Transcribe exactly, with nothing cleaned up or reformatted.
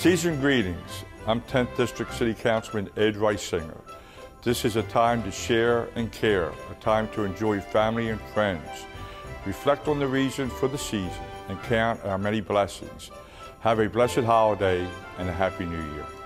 Season greetings. I'm tenth District City Councilman Ed Reisinger. This is a time to share and care, a time to enjoy family and friends, reflect on the reason for the season, and count our many blessings. Have a blessed holiday and a Happy New Year.